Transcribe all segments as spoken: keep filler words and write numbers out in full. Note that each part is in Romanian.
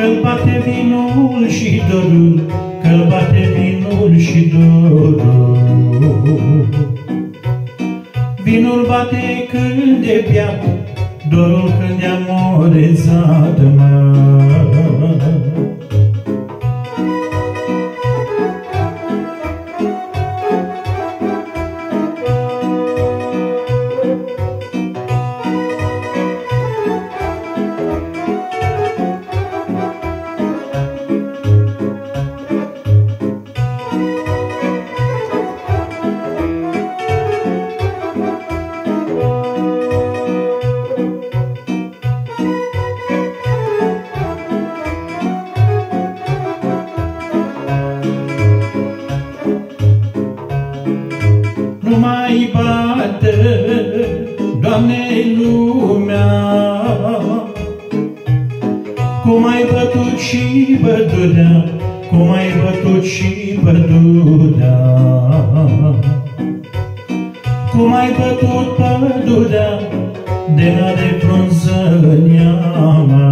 Că-l bate vinul și dorul, că-l bate vinul și dorul. Vinul bate când e beat, dorul când e amorezat, mă. Nu mai bate, Doamne, lumea, cum ai bătut și băturea, cum ai bătut și băturea, cum ai bătut pădurea de la de frunzănia mea.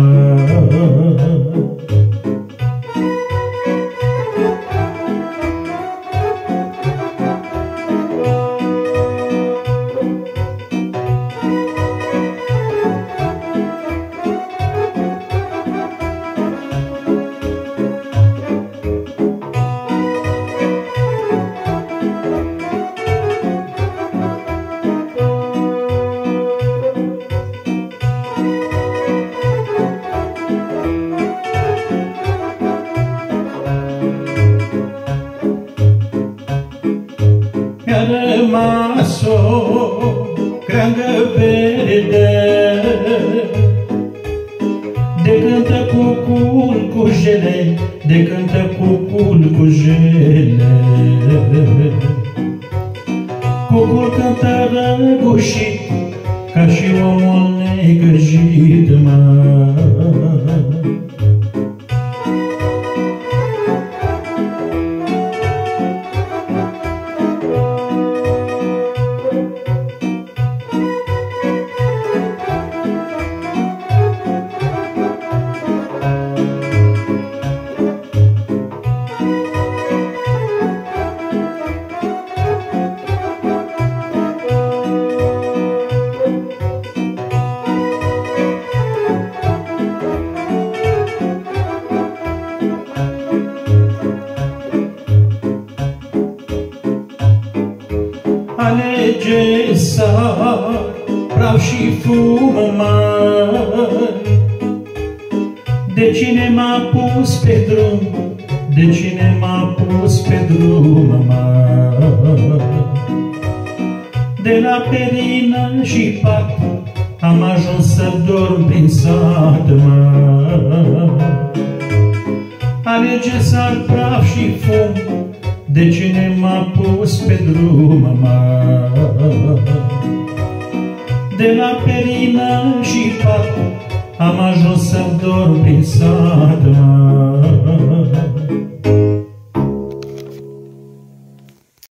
Mi-a rămas o creangă verde de cântă cucul cu jele, de cântă cucul cu jele. Cucul cântă răgușit ca și omul negăjit, mă. Alege sar, praf și fum mari. De cine m-a pus pe drum, de cine m-a pus pe drum, mari. De la perină și pat am ajuns să dorm prin sat, mari. Alege sar, praf și fum, de cine m-a pus pe drum, mă. De la perină și pat am ajuns să dorm prin sat, mă.